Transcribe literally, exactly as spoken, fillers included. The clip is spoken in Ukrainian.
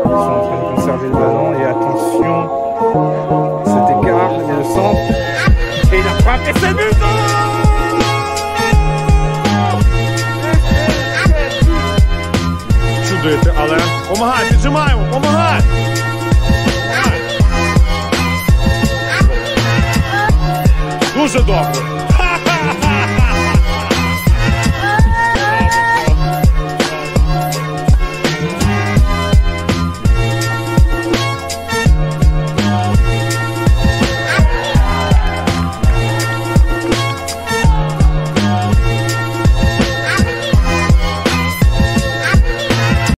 sont en train de conserver le ballon et attention, cet écart et le centre. Et la frappe et c'est but! Чудити, але помагай, піджимаємо, помагай! Дуже добре.